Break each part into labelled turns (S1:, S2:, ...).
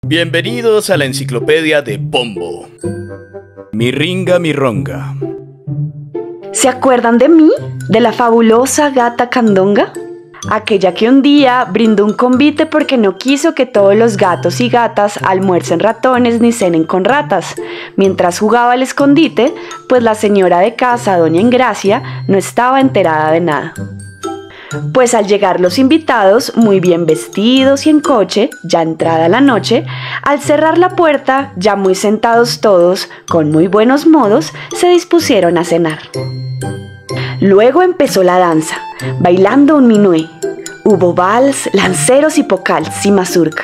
S1: Bienvenidos a la enciclopedia de Pombo. Mi ringa, mi ronga.
S2: ¿Se acuerdan de mí? ¿De la fabulosa gata Candonga? Aquella que un día brindó un convite porque no quiso que todos los gatos y gatas almuercen ratones ni cenen con ratas. Mientras jugaba al escondite, pues la señora de casa, doña Engracia, no estaba enterada de nada. Pues al llegar los invitados, muy bien vestidos y en coche, ya entrada la noche, al cerrar la puerta, ya muy sentados todos, con muy buenos modos, se dispusieron a cenar. Luego empezó la danza, bailando un minué. Hubo vals, lanceros y pocals y mazurca.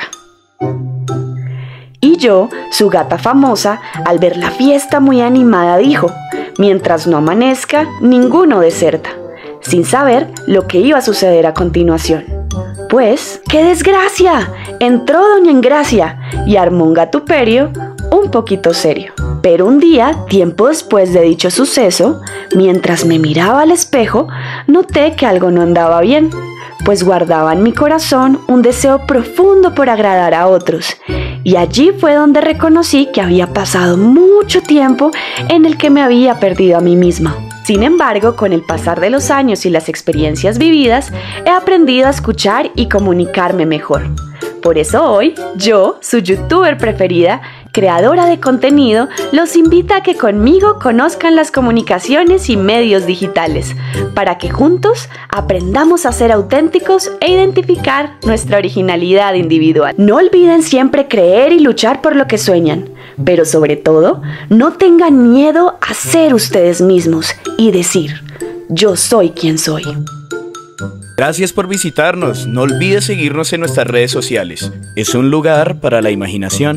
S2: Y yo, su gata famosa, al ver la fiesta muy animada, dijo: mientras no amanezca, ninguno deserta, sin saber lo que iba a suceder a continuación. Pues, ¡qué desgracia! Entró doña Engracia y armó un gatuperio un poquito serio. Pero un día, tiempo después de dicho suceso, mientras me miraba al espejo, noté que algo no andaba bien, pues guardaba en mi corazón un deseo profundo por agradar a otros. Y allí fue donde reconocí que había pasado mucho tiempo en el que me había perdido a mí misma. Sin embargo, con el pasar de los años y las experiencias vividas, he aprendido a escuchar y comunicarme mejor. Por eso hoy, yo, su youtuber preferida, creadora de contenido, los invita a que conmigo conozcan las comunicaciones y medios digitales, para que juntos aprendamos a ser auténticos e identificar nuestra originalidad individual. No olviden siempre creer y luchar por lo que sueñan, pero sobre todo, no tengan miedo a ser ustedes mismos y decir: yo soy quien soy.
S1: Gracias por visitarnos. No olvides seguirnos en nuestras redes sociales. Es un lugar para la imaginación.